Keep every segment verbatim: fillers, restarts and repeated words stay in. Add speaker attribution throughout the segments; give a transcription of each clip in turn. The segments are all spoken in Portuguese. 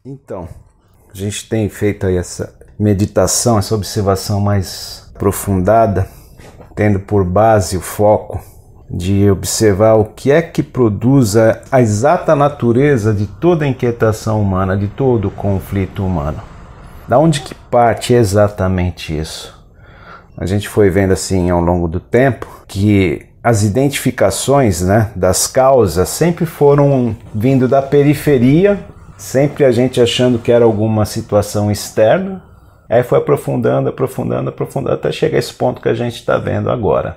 Speaker 1: Então, a gente tem feito aí essa meditação, essa observação mais aprofundada, tendo por base o foco de observar o que é que produz a, a exata natureza de toda a inquietação humana, de todo o conflito humano. Da onde que parte exatamente isso? A gente foi vendo assim ao longo do tempo que as identificações, né, das causas sempre foram vindo da periferia, sempre a gente achando que era alguma situação externa, aí foi aprofundando, aprofundando, aprofundando, até chegar a esse ponto que a gente está vendo agora.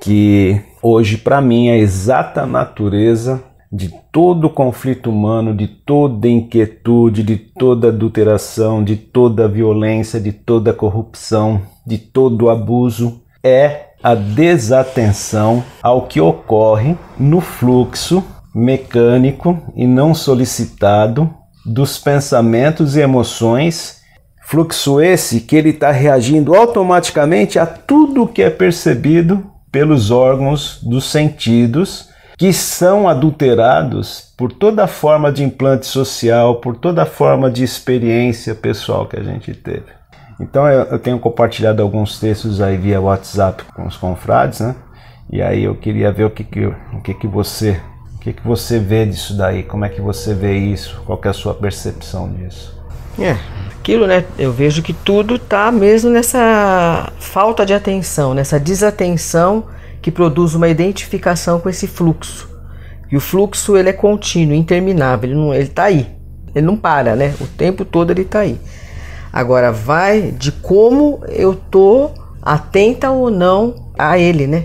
Speaker 1: Que hoje, para mim, é a exata natureza de todo o conflito humano, de toda inquietude, de toda adulteração, de toda violência, de toda corrupção, de todo abuso, é a desatenção ao que ocorre no fluxo mecânico e não solicitado dos pensamentos e emoções, fluxo esse que ele está reagindo automaticamente a tudo que é percebido pelos órgãos dos sentidos, que são adulterados por toda forma de implante social, por toda forma de experiência pessoal que a gente teve. Então eu, eu tenho compartilhado alguns textos aí via WhatsApp com os confrades, né? E aí eu queria ver o que que, o que, que você, o que que você vê disso daí, como é que você vê isso, qual que é a sua percepção disso?
Speaker 2: É, aquilo, né? Eu vejo que tudo tá mesmo nessa falta de atenção, nessa desatenção que produz uma identificação com esse fluxo. E o fluxo, ele é contínuo, interminável, ele, não, ele tá aí, ele não para, né? O tempo todo ele tá aí. Agora vai de como eu tô atenta ou não a ele, né?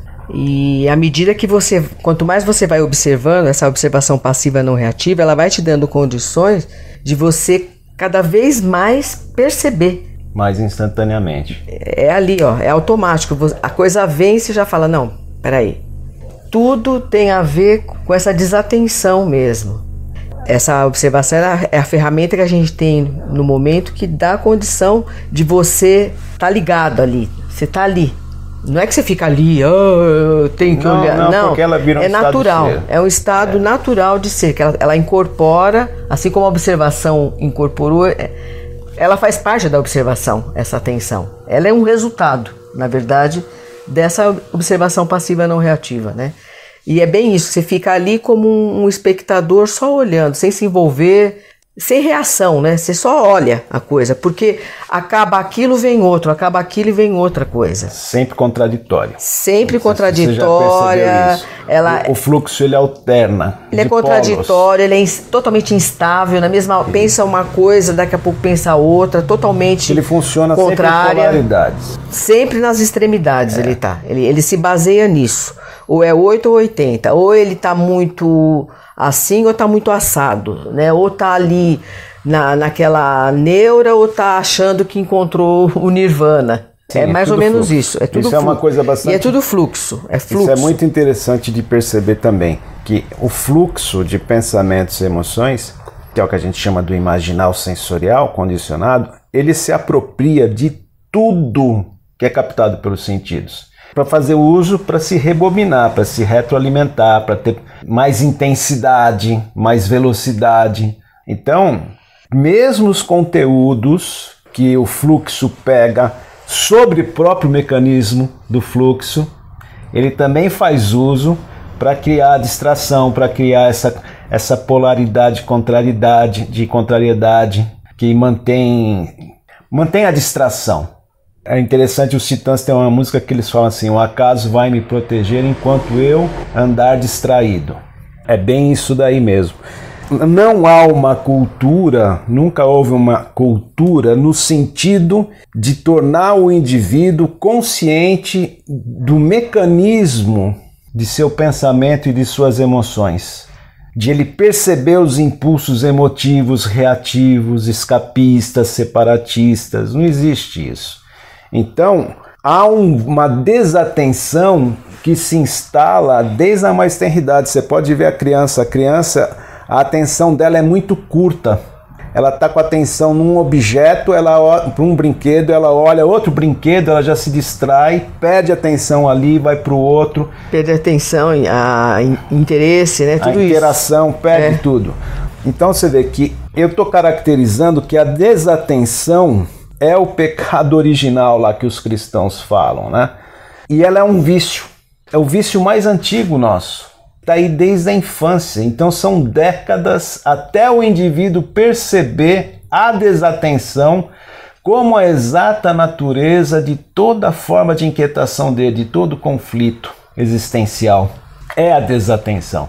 Speaker 2: E à medida que você, quanto mais você vai observando, essa observação passiva não reativa, ela vai te dando condições de você cada vez mais perceber.
Speaker 1: Mais instantaneamente.
Speaker 2: É ali, ó, é automático. A coisa vem e você já fala, não, peraí. Tudo tem a ver com essa desatenção mesmo. Essa observação é a ferramenta que a gente tem no momento que dá a condição de você estar tá ligado ali. Você tá ali. Não é que você fica ali, oh, eu tenho que
Speaker 1: não,
Speaker 2: olhar.
Speaker 1: Não,
Speaker 2: não,
Speaker 1: porque ela vira um
Speaker 2: é natural.
Speaker 1: Estado de ser.
Speaker 2: É um estado é. natural de ser, que ela, ela incorpora, assim como a observação incorporou, ela faz parte da observação, essa atenção. Ela é um resultado, na verdade, dessa observação passiva não reativa, né? E é bem isso, você fica ali como um, um espectador só olhando, sem se envolver, sem reação, né? Você só olha a coisa, porque acaba aquilo, vem outro, acaba aquilo e vem outra coisa.
Speaker 1: Sempre contraditório.
Speaker 2: Sempre contraditória.
Speaker 1: Você já
Speaker 2: ela,
Speaker 1: o, o fluxo ele alterna.
Speaker 2: Ele é contraditório, ele é in, totalmente instável, na mesma Sim. pensa uma coisa, daqui a pouco pensa outra, totalmente
Speaker 1: ele funciona
Speaker 2: contrária.
Speaker 1: Sempre em polaridades.
Speaker 2: Sempre nas extremidades é. ele tá. Ele, ele se baseia nisso. Ou é oito ou oitenta. Ou ele tá muito assim ou tá muito assado, né? Ou tá ali na, naquela neura ou tá achando que encontrou o nirvana. Sim, é mais é ou menos
Speaker 1: fluxo.
Speaker 2: isso. É tudo
Speaker 1: isso
Speaker 2: fluxo.
Speaker 1: é uma coisa bastante...
Speaker 2: E é tudo fluxo. É fluxo.
Speaker 1: Isso é muito interessante de perceber também, que o fluxo de pensamentos e emoções, que é o que a gente chama do imaginal sensorial condicionado, ele se apropria de tudo que é captado pelos sentidos, para fazer uso, para se rebobinar, para se retroalimentar, para ter mais intensidade, mais velocidade. Então, mesmo os conteúdos que o fluxo pega sobre o próprio mecanismo do fluxo, ele também faz uso para criar distração, para criar essa, essa polaridade, contrariedade, de contrariedade, que mantém, mantém a distração. É interessante, os Titãs têm uma música que eles falam assim: o acaso vai me proteger enquanto eu andar distraído. É bem isso daí mesmo. Não há uma cultura, nunca houve uma cultura no sentido de tornar o indivíduo consciente do mecanismo de seu pensamento e de suas emoções, de ele perceber os impulsos emotivos, reativos, escapistas, separatistas. Não existe isso. Então, há um, uma desatenção que se instala desde a mais tenra idade. Você pode ver a criança, a criança, a atenção dela é muito curta. Ela está com a atenção num objeto, ela para um brinquedo, ela olha outro brinquedo, ela já se distrai, perde a atenção ali, vai para o outro.
Speaker 2: Perde a atenção, a interesse, né? Tudo
Speaker 1: a interação,
Speaker 2: isso.
Speaker 1: perde
Speaker 2: é.
Speaker 1: tudo. Então você vê que eu estou caracterizando que a desatenção é o pecado original lá que os cristãos falam, né? E ela é um vício, é o vício mais antigo nosso, está aí desde a infância. Então são décadas até o indivíduo perceber a desatenção como a exata natureza de toda forma de inquietação dele, de todo conflito existencial. É a desatenção.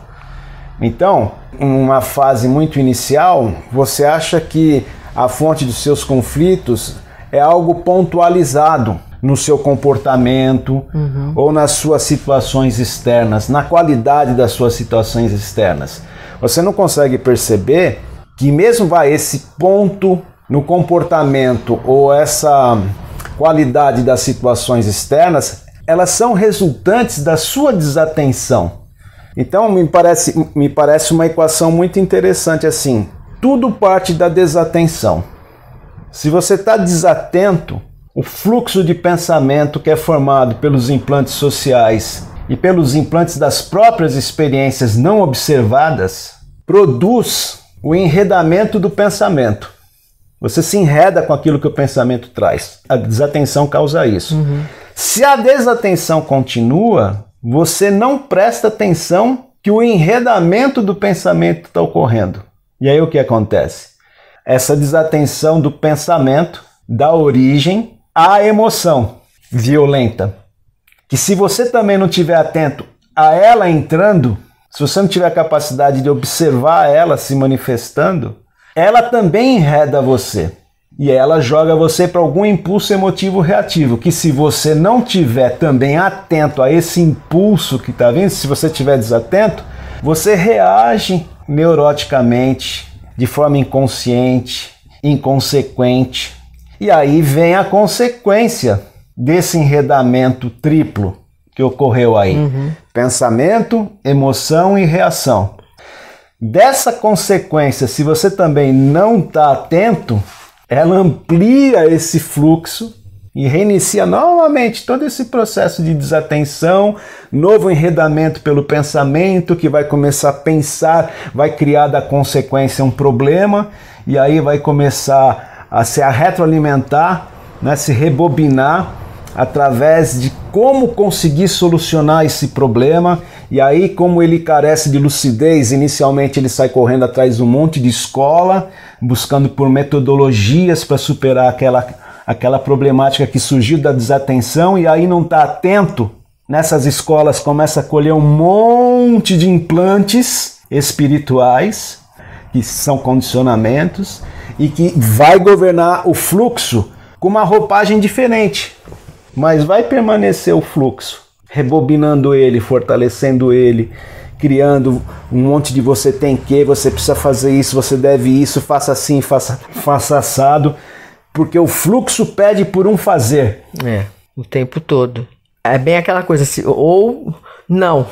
Speaker 1: Então, uma fase muito inicial, você acha que a fonte dos seus conflitos é algo pontualizado no seu comportamento, uhum, ou nas suas situações externas, na qualidade das suas situações externas. Você não consegue perceber que mesmo vai esse ponto no comportamento ou essa qualidade das situações externas, elas são resultantes da sua desatenção. Então me parece, me parece uma equação muito interessante assim. Tudo parte da desatenção. Se você está desatento, o fluxo de pensamento que é formado pelos implantes sociais e pelos implantes das próprias experiências não observadas produz o enredamento do pensamento. Você se enreda com aquilo que o pensamento traz. A desatenção causa isso. Uhum. Se a desatenção continua, você não presta atenção que o enredamento do pensamento está ocorrendo. E aí o que acontece? Essa desatenção do pensamento dá origem à emoção violenta. Que se você também não estiver atento a ela entrando, se você não tiver a capacidade de observar ela se manifestando, ela também enreda você. E ela joga você para algum impulso emotivo reativo, que se você não tiver também atento a esse impulso que está vindo, se você estiver desatento, você reage neuroticamente, de forma inconsciente, inconsequente. E aí vem a consequência desse enredamento triplo que ocorreu aí. Uhum. Pensamento, emoção e reação. Dessa consequência, se você também não está atento, ela amplia esse fluxo e reinicia novamente todo esse processo de desatenção, novo enredamento pelo pensamento, que vai começar a pensar, vai criar da consequência um problema, e aí vai começar a se retroalimentar, né, se rebobinar através de como conseguir solucionar esse problema. E aí, como ele carece de lucidez, inicialmente ele sai correndo atrás de um monte de escola, buscando por metodologias para superar aquela, aquela problemática que surgiu da desatenção, e aí não está atento. Nessas escolas começa a colher um monte de implantes espirituais, que são condicionamentos, e que vai governar o fluxo com uma roupagem diferente. Mas vai permanecer o fluxo, rebobinando ele, fortalecendo ele, criando um monte de você tem que, você precisa fazer isso, você deve isso, faça assim, faça, faça assado, porque o fluxo pede por um fazer.
Speaker 2: É, o tempo todo. É bem aquela coisa assim, ou não,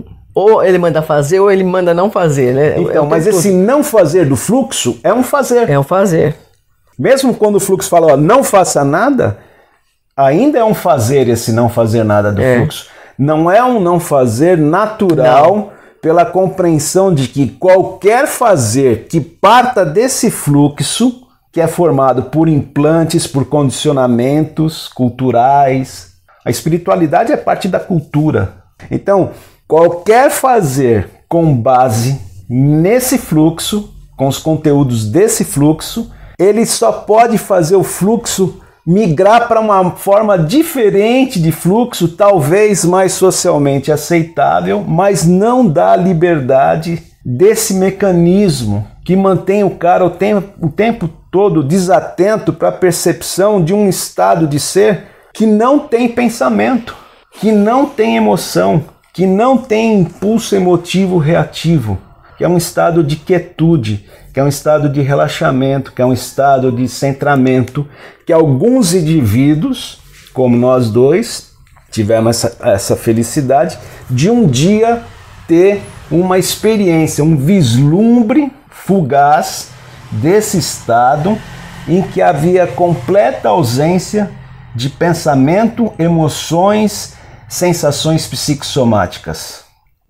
Speaker 2: ou ele manda fazer ou ele manda não fazer, né?
Speaker 1: Então,
Speaker 2: é
Speaker 1: mas esse todo. Não fazer do fluxo é um fazer.
Speaker 2: É um fazer.
Speaker 1: Mesmo quando o fluxo fala, ó, não faça nada, ainda é um fazer esse não fazer nada do é. fluxo. Não é um não fazer natural, não. Pela compreensão de que qualquer fazer que parta desse fluxo, que é formado por implantes, por condicionamentos culturais. A espiritualidade é parte da cultura. Então, qualquer fazer com base nesse fluxo, com os conteúdos desse fluxo, ele só pode fazer o fluxo migrar para uma forma diferente de fluxo, talvez mais socialmente aceitável, mas não dá liberdade desse mecanismo que mantém o cara o tempo, o tempo todo desatento para a percepção de um estado de ser que não tem pensamento, que não tem emoção, que não tem impulso emotivo reativo, que é um estado de quietude, que é um estado de relaxamento, que é um estado de centramento, que alguns indivíduos, como nós dois, tivemos essa, essa felicidade de um dia ter uma experiência, um vislumbre fugaz desse estado em que havia completa ausência de pensamento, emoções, sensações psicossomáticas.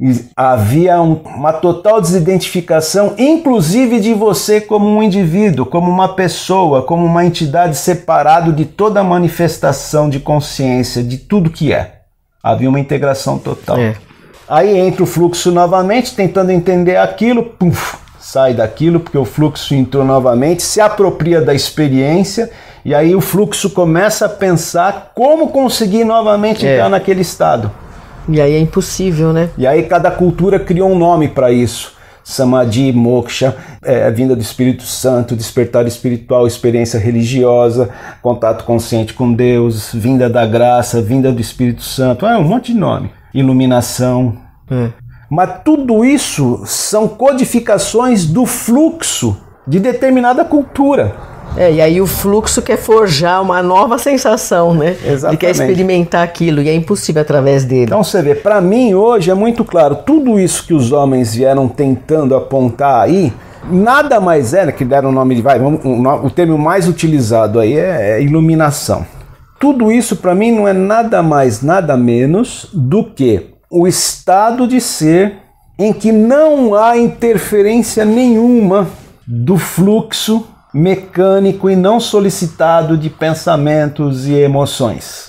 Speaker 1: E havia um, uma total desidentificação, inclusive de você como um indivíduo, como uma pessoa, como uma entidade separado de toda a manifestação de consciência, de tudo que é. Havia uma integração total. É. Aí entra o fluxo novamente, tentando entender aquilo, puf, sai daquilo, porque o fluxo entrou novamente, se apropria da experiência, e aí o fluxo começa a pensar como conseguir novamente é. entrar naquele estado.
Speaker 2: E aí é impossível, né?
Speaker 1: E aí cada cultura criou um nome para isso. Samadhi, moksha, é, vinda do Espírito Santo, despertar espiritual, experiência religiosa, contato consciente com Deus, vinda da graça, vinda do Espírito Santo, é um monte de nome. Iluminação. É. Mas tudo isso são codificações do fluxo de determinada cultura.
Speaker 2: É, e aí o fluxo quer forjar uma nova sensação, né?
Speaker 1: Exatamente.
Speaker 2: Ele quer experimentar aquilo e é impossível através dele.
Speaker 1: Então você vê, para mim hoje é muito claro, tudo isso que os homens vieram tentando apontar aí, nada mais é, né, que deram o nome de, vai, um, um, o termo mais utilizado aí é, é iluminação. Tudo isso para mim não é nada mais, nada menos do que o estado de ser em que não há interferência nenhuma do fluxo mecânico e não solicitado de pensamentos e emoções.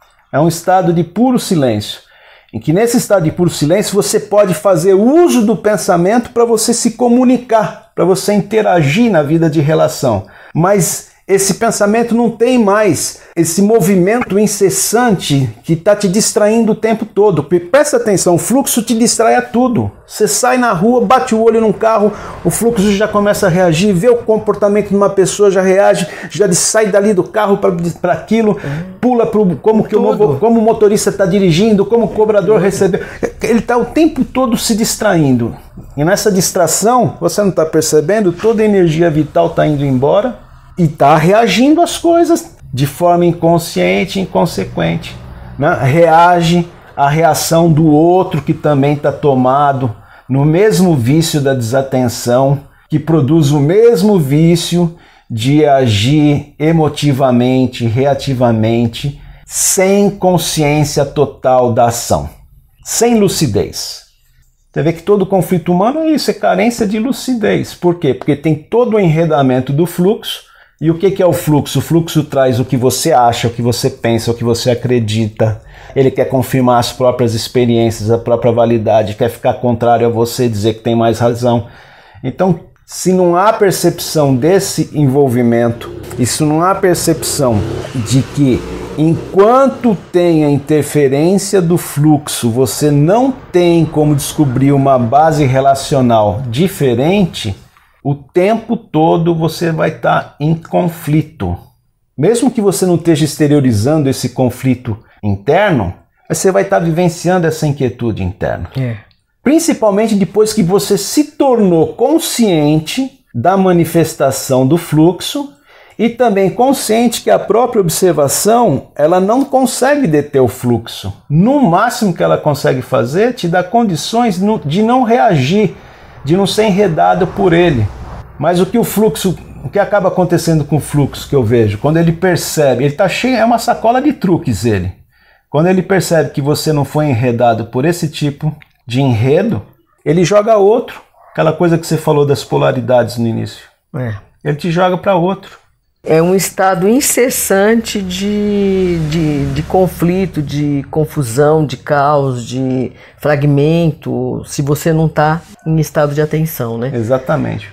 Speaker 1: É um estado de puro silêncio, em que nesse estado de puro silêncio você pode fazer uso do pensamento para você se comunicar, para você interagir na vida de relação. Mas esse pensamento não tem mais esse movimento incessante que está te distraindo o tempo todo. Presta atenção, o fluxo te distrai a tudo. Você sai na rua, bate o olho num carro, o fluxo já começa a reagir, vê o comportamento de uma pessoa, já reage, já sai dali do carro para aquilo, pula para como, que o, como o motorista está dirigindo, como o cobrador recebeu. Ele está o tempo todo se distraindo. E nessa distração, você não está percebendo, toda a energia vital está indo embora, e está reagindo às coisas de forma inconsciente e inconsequente. Né? Reage à reação do outro que também está tomado no mesmo vício da desatenção, que produz o mesmo vício de agir emotivamente, reativamente, sem consciência total da ação, sem lucidez. Você vê que todo conflito humano é isso, é carência de lucidez. Por quê? Porque tem todo o enredamento do fluxo. E o que é o fluxo? O fluxo traz o que você acha, o que você pensa, o que você acredita. Ele quer confirmar as próprias experiências, a própria validade, quer ficar contrário a você, dizer que tem mais razão. Então, se não há percepção desse envolvimento, e se não há percepção de que enquanto tem a interferência do fluxo, você não tem como descobrir uma base relacional diferente, o tempo todo você vai estar em conflito. Mesmo que você não esteja exteriorizando esse conflito interno, você vai estar vivenciando essa inquietude interna. É. Principalmente depois que você se tornou consciente da manifestação do fluxo e também consciente que a própria observação ela não consegue deter o fluxo. No máximo que ela consegue fazer é te dar condições de não reagir, de não ser enredado por ele. Mas o que o fluxo, o que acaba acontecendo com o fluxo que eu vejo, quando ele percebe, ele está cheio, é uma sacola de truques ele. Quando ele percebe que você não foi enredado por esse tipo de enredo, ele joga outro, aquela coisa que você falou das polaridades no início. É. Ele te joga para outro.
Speaker 2: É um estado incessante de, de, de conflito, de confusão, de caos, de fragmento, se você não está em estado de atenção, né?
Speaker 1: Exatamente.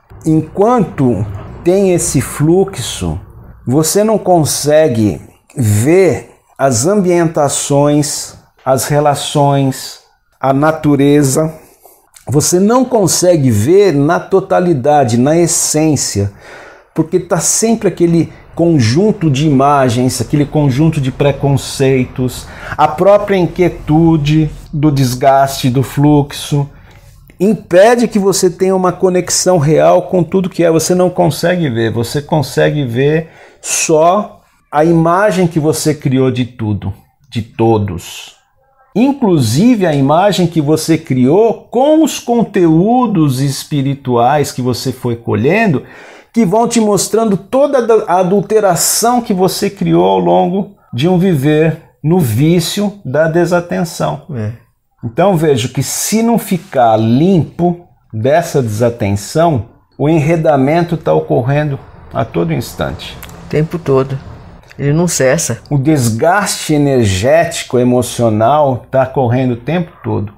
Speaker 1: Enquanto tem esse fluxo, você não consegue ver as ambientações, as relações, a natureza. Você não consegue ver na totalidade, na essência, porque está sempre aquele conjunto de imagens, aquele conjunto de preconceitos, a própria inquietude do desgaste do fluxo, impede que você tenha uma conexão real com tudo que é. Você não consegue ver, você consegue ver só a imagem que você criou de tudo, de todos. Inclusive a imagem que você criou com os conteúdos espirituais que você foi colhendo, que vão te mostrando toda a adulteração que você criou ao longo de um viver no vício da desatenção. É. Então vejo que se não ficar limpo dessa desatenção, o enredamento está ocorrendo a todo instante.
Speaker 2: O tempo todo. Ele não cessa.
Speaker 1: O desgaste energético, emocional está correndo o tempo todo.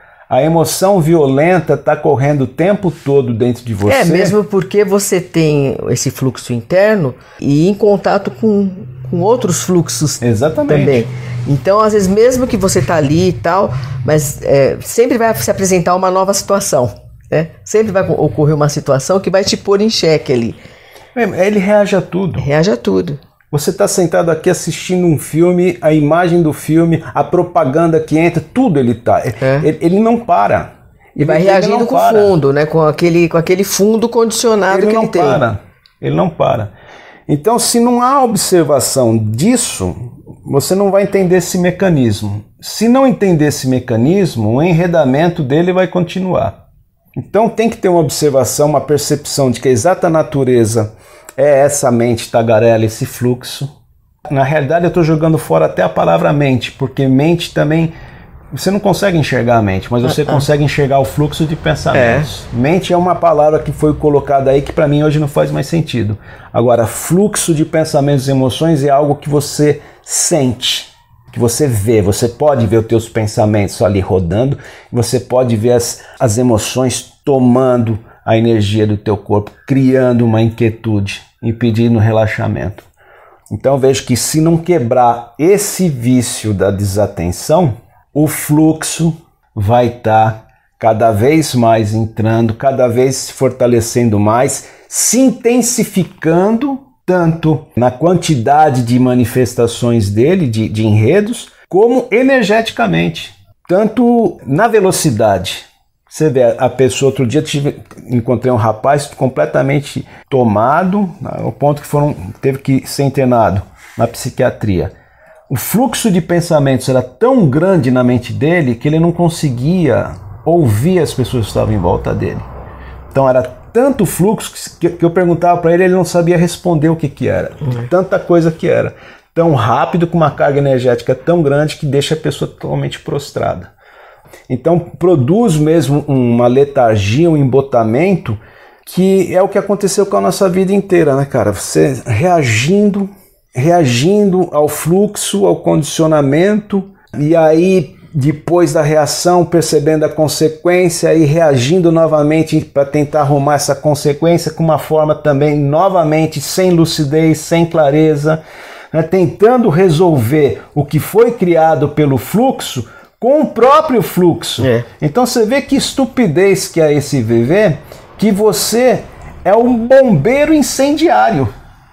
Speaker 1: A emoção violenta está correndo o tempo todo dentro de você.
Speaker 2: É, mesmo porque você tem esse fluxo interno e em contato com, com outros fluxos.
Speaker 1: Exatamente.
Speaker 2: Também. Então, às vezes, mesmo que você está ali e tal, mas é, sempre vai se apresentar uma nova situação. Né? Sempre vai ocorrer uma situação que vai te pôr em xeque ali.
Speaker 1: Ele reage a tudo.
Speaker 2: Reage a tudo.
Speaker 1: Você está sentado aqui assistindo um filme, a imagem do filme, a propaganda que entra, tudo ele tá. É. Ele, ele não para.
Speaker 2: E vai
Speaker 1: ele,
Speaker 2: reagindo
Speaker 1: ele
Speaker 2: com
Speaker 1: o
Speaker 2: fundo, né? Com aquele, com aquele fundo condicionado
Speaker 1: ele
Speaker 2: que
Speaker 1: não
Speaker 2: ele tem.
Speaker 1: Para. Ele não para. Então, se não há observação disso, você não vai entender esse mecanismo. Se não entender esse mecanismo, o enredamento dele vai continuar. Então tem que ter uma observação, uma percepção de que a exata natureza é essa mente tagarela, esse fluxo. Na realidade eu estou jogando fora até a palavra mente, porque mente também, você não consegue enxergar a mente, mas você uh-uh. consegue enxergar o fluxo de pensamentos. É. Mente é uma palavra que foi colocada aí que para mim hoje não faz mais sentido. Agora, fluxo de pensamentos e emoções é algo que você sente, que você vê, você pode ver os teus pensamentos ali rodando, você pode ver as, as emoções tomando a energia do teu corpo, criando uma inquietude, impedindo o relaxamento. Então eu vejo que se não quebrar esse vício da desatenção, o fluxo vai estar cada vez mais entrando, cada vez se fortalecendo mais, se intensificando tanto na quantidade de manifestações dele, de, de enredos, como energeticamente, tanto na velocidade. Você vê a pessoa, outro dia tive, encontrei um rapaz completamente tomado, ao ponto que foram, teve que ser internado na psiquiatria. O fluxo de pensamentos era tão grande na mente dele que ele não conseguia ouvir as pessoas que estavam em volta dele. Então era tanto fluxo que, que eu perguntava para ele, ele não sabia responder o que, que era. Uhum. Tanta coisa que era. Tão rápido, com uma carga energética tão grande que deixa a pessoa totalmente prostrada. Então produz mesmo uma letargia, um embotamento, que é o que aconteceu com a nossa vida inteira, né, cara? Você reagindo, reagindo ao fluxo, ao condicionamento, e aí depois da reação percebendo a consequência e reagindo novamente para tentar arrumar essa consequência com uma forma também novamente sem lucidez, sem clareza, né, tentando resolver o que foi criado pelo fluxo com o próprio fluxo. É. Então você vê que estupidez que é esse viver, que você é um bombeiro incendiário.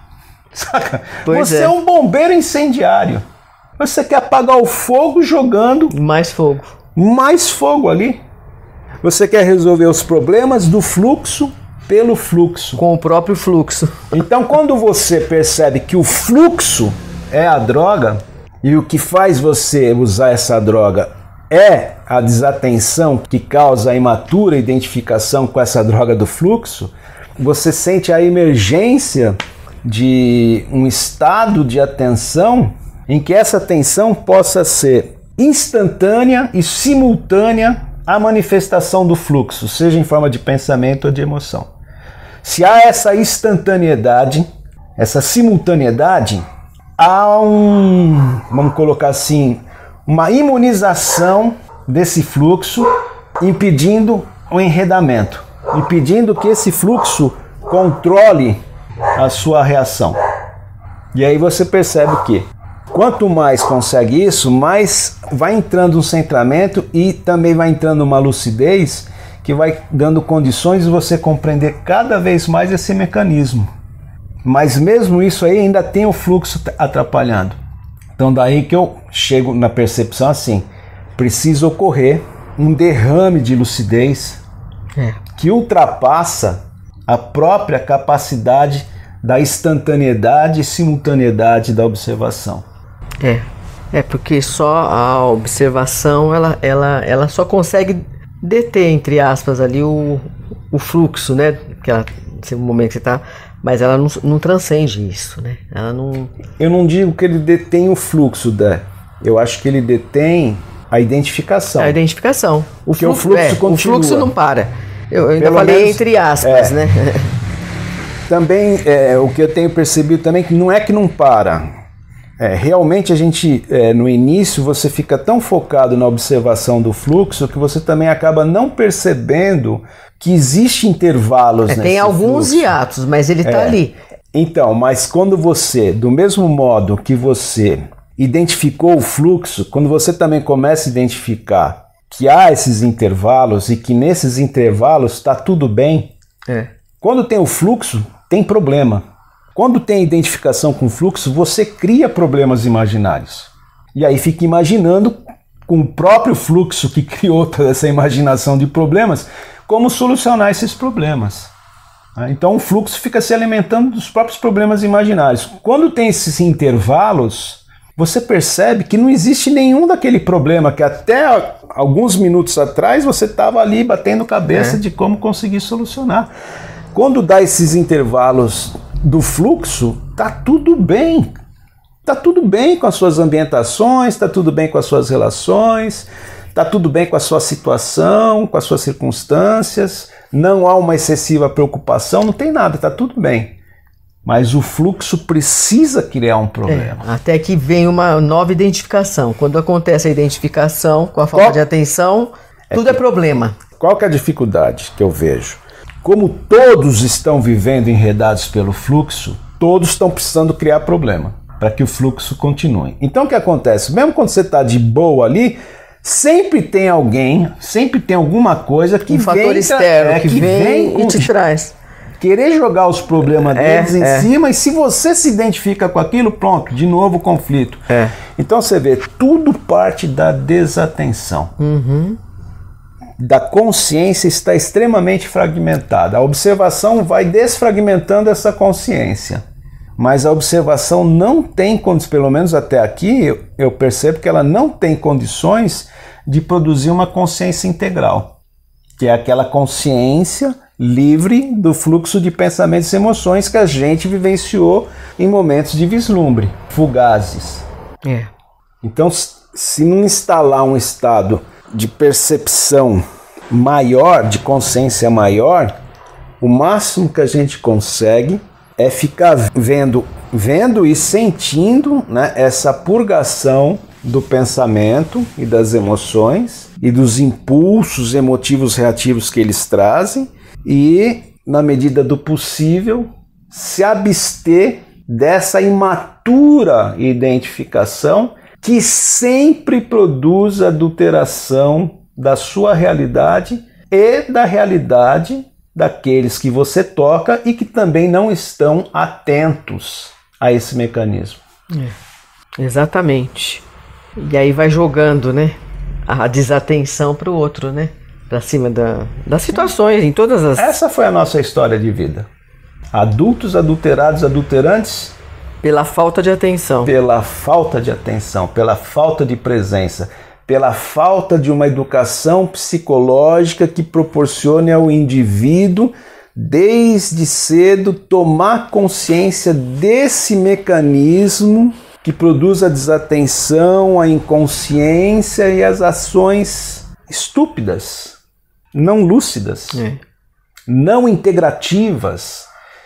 Speaker 1: Saca? Pois você é. é um bombeiro incendiário. Você quer apagar o fogo jogando
Speaker 2: mais fogo.
Speaker 1: Mais fogo ali. Você quer resolver os problemas do fluxo pelo fluxo.
Speaker 2: Com o próprio fluxo.
Speaker 1: Então quando você percebe que o fluxo é a droga, e o que faz você usar essa droga é a desatenção que causa a imatura identificação com essa droga do fluxo, você sente a emergência de um estado de atenção em que essa atenção possa ser instantânea e simultânea à manifestação do fluxo, seja em forma de pensamento ou de emoção. Se há essa instantaneidade, essa simultaneidade, há um, vamos colocar assim, uma imunização desse fluxo, impedindo o enredamento, impedindo que esse fluxo controle a sua reação. E aí você percebe que quanto mais consegue isso, mais vai entrando um centramento e também vai entrando uma lucidez que vai dando condições de você compreender cada vez mais esse mecanismo. Mas mesmo isso aí ainda tem o fluxo atrapalhando. Então daí que eu chego na percepção assim, precisa ocorrer um derrame de lucidez é. que ultrapassa a própria capacidade da instantaneidade e simultaneidade da observação.
Speaker 2: É, é porque só a observação, ela, ela, ela só consegue deter, entre aspas, ali o, o fluxo, né? Que ela, no momento que você está... Mas ela não, não transcende isso, né? Ela não...
Speaker 1: Eu não digo que ele detém o fluxo, da. Eu acho que ele detém a identificação.
Speaker 2: A identificação. O,
Speaker 1: Porque
Speaker 2: fluxo,
Speaker 1: o fluxo
Speaker 2: é,
Speaker 1: continua.
Speaker 2: O fluxo não para. Eu, eu ainda
Speaker 1: Pelo
Speaker 2: falei
Speaker 1: menos,
Speaker 2: entre aspas,
Speaker 1: é.
Speaker 2: né?
Speaker 1: Também, é, o que eu tenho percebido também, que não é que não para. É, realmente a gente, é, no início, você fica tão focado na observação do fluxo que você também acaba não percebendo que existe intervalos
Speaker 2: É,
Speaker 1: nesse
Speaker 2: tem alguns
Speaker 1: fluxo.
Speaker 2: hiatos, mas ele está
Speaker 1: É.
Speaker 2: ali.
Speaker 1: Então, mas quando você, do mesmo modo que você identificou o fluxo, quando você também começa a identificar que há esses intervalos e que nesses intervalos está tudo bem,
Speaker 2: É.
Speaker 1: quando tem o fluxo, tem problema. Quando tem identificação com o fluxo, você cria problemas imaginários. E aí fica imaginando, com o próprio fluxo que criou toda essa imaginação de problemas, como solucionar esses problemas. Então o fluxo fica se alimentando dos próprios problemas imaginários. Quando tem esses intervalos, você percebe que não existe nenhum daquele problema que até alguns minutos atrás você estava ali batendo cabeça
Speaker 2: É.
Speaker 1: de como conseguir solucionar. Quando dá esses intervalos do fluxo, tá tudo bem. Tá tudo bem com as suas ambientações, tá tudo bem com as suas relações, tá tudo bem com a sua situação, com as suas circunstâncias, não há uma excessiva preocupação, não tem nada, tá tudo bem. Mas o fluxo precisa criar um problema.
Speaker 2: É, até que vem uma nova identificação. Quando acontece a identificação com a falta
Speaker 1: Qual-
Speaker 2: de atenção, tudo é, problema.
Speaker 1: Qual que é a dificuldade que eu vejo? Como todos estão vivendo enredados pelo fluxo, todos estão precisando criar problema para que o fluxo continue. Então o que acontece? Mesmo quando você está de boa ali, sempre tem alguém, sempre tem alguma coisa que
Speaker 2: Um
Speaker 1: vem,
Speaker 2: fator externo
Speaker 1: é,
Speaker 2: que, vem,
Speaker 1: com-
Speaker 2: e te traz.
Speaker 1: querer jogar os problemas
Speaker 2: É,
Speaker 1: deles em
Speaker 2: é.
Speaker 1: cima, e se você se identifica com aquilo, pronto, de novo o conflito.
Speaker 2: É.
Speaker 1: Então você vê, tudo parte da desatenção.
Speaker 2: Uhum.
Speaker 1: Da consciência está extremamente fragmentada. A observação vai desfragmentando essa consciência. Mas a observação não tem condições, pelo menos até aqui, eu, eu percebo que ela não tem condições de produzir uma consciência integral, que é aquela consciência livre do fluxo de pensamentos e emoções que a gente vivenciou em momentos de vislumbre, fugazes.
Speaker 2: É.
Speaker 1: Então, se não instalar um estado de percepção maior, de consciência maior, o máximo que a gente consegue é ficar vendo, vendo e sentindo, né, essa purgação do pensamento e das emoções e dos impulsos emotivos reativos que eles trazem e, na medida do possível, se abster dessa imatura identificação que sempre produz adulteração da sua realidade e da realidade daqueles que você toca e que também não estão atentos a esse mecanismo.
Speaker 2: É. Exatamente. E aí vai jogando, né, a desatenção para o outro, né, para cima da, das situações, em todas as...
Speaker 1: Essa foi a nossa história de vida. Adultos adulterados, adulterantes,
Speaker 2: Pela falta de atenção.
Speaker 1: pela falta de atenção, pela falta de presença, pela falta de uma educação psicológica que proporcione ao indivíduo, desde cedo, tomar consciência desse mecanismo que produz a desatenção, a inconsciência e as ações estúpidas, não lúcidas,
Speaker 2: É.
Speaker 1: não integrativas,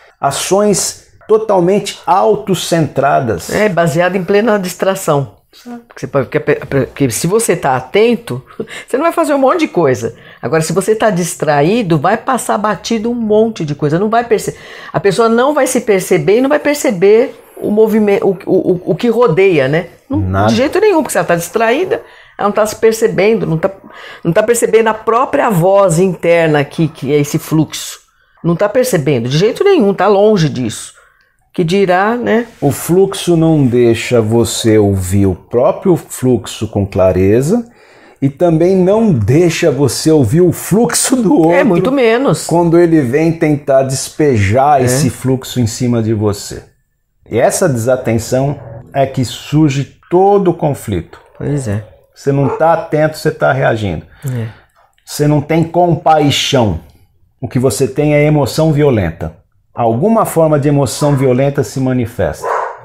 Speaker 1: ações totalmente autocentradas.
Speaker 2: É, baseado em plena distração. Porque, você pode- porque, porque se você está atento, você não vai fazer um monte de coisa. Agora, se você está distraído, vai passar batido um monte de coisa. Não vai perceber. A pessoa não vai se perceber e não vai perceber o movimento, o, o, o que rodeia, né? Não,
Speaker 1: Nada.
Speaker 2: de jeito nenhum, porque se ela está distraída, ela não está se percebendo, não está não tá percebendo a própria voz interna aqui, que é esse fluxo. Não está percebendo, de jeito nenhum, está longe disso. Que dirá, né?
Speaker 1: O fluxo não deixa você ouvir o próprio fluxo com clareza e também não deixa você ouvir o fluxo do outro.
Speaker 2: É muito menos.
Speaker 1: Quando ele vem tentar despejar é. esse fluxo em cima de você. E essa desatenção é que surge todo o conflito.
Speaker 2: Pois é.
Speaker 1: Você não está atento, você está reagindo.
Speaker 2: É.
Speaker 1: Você não tem compaixão. O que você tem é emoção violenta. Alguma forma de emoção violenta se manifesta.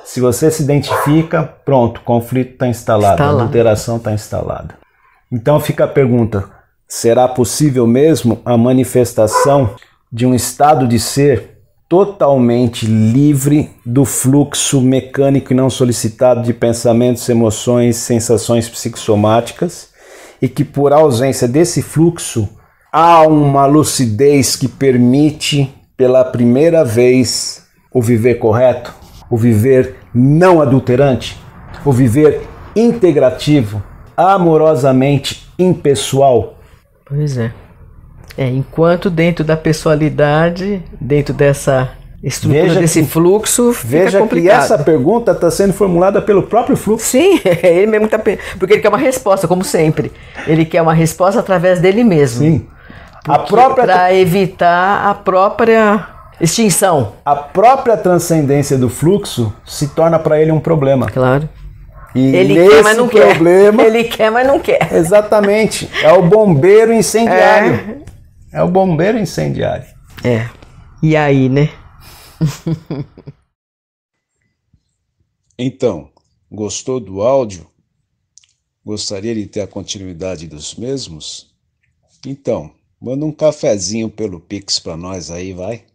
Speaker 1: Se você se identifica, pronto, conflito está instalado,
Speaker 2: Instalado.
Speaker 1: a adulteração está instalada. Então fica a pergunta, será possível mesmo a manifestação de um estado de ser totalmente livre do fluxo mecânico e não solicitado de pensamentos, emoções, sensações psicossomáticas, e que por ausência desse fluxo há uma lucidez que permite pela primeira vez o viver correto, o viver não adulterante, o viver integrativo, amorosamente impessoal?
Speaker 2: Pois é. É, enquanto dentro da pessoalidade, dentro dessa estrutura
Speaker 1: Veja
Speaker 2: desse
Speaker 1: que-
Speaker 2: fluxo, fica
Speaker 1: Veja que
Speaker 2: complicado.
Speaker 1: essa pergunta está sendo formulada pelo próprio fluxo.
Speaker 2: Sim, ele mesmo tá pe- porque ele quer uma resposta, como sempre. Ele quer uma resposta através dele mesmo.
Speaker 1: Sim. A própria,
Speaker 2: Para evitar a própria extinção.
Speaker 1: a própria transcendência do fluxo se torna para ele um problema.
Speaker 2: Claro.
Speaker 1: E
Speaker 2: Ele
Speaker 1: nesse
Speaker 2: quer, mas não
Speaker 1: problema,
Speaker 2: quer. Ele quer, mas não quer.
Speaker 1: exatamente, é o bombeiro incendiário. É, o bombeiro incendiário.
Speaker 2: É. E aí, né?
Speaker 3: Então, gostou do áudio? Gostaria de ter a continuidade dos mesmos? Então, manda um cafezinho pelo Pix para nós aí, vai.